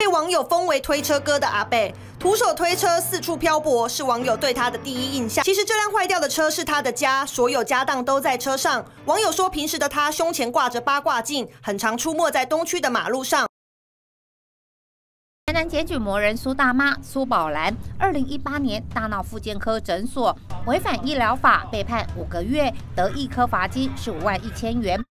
网友封为推车哥的阿伯，徒手推车四处漂泊，是网友对他的第一印象。其实这辆坏掉的车是他的家，所有家当都在车上。网友说，平时的他胸前挂着八卦镜，很常出没在东区的马路上。 台南检举魔人苏大妈苏宝兰，2018年大闹复健科诊所，违反医疗法被判5个月，得1颗罚金15万1千元。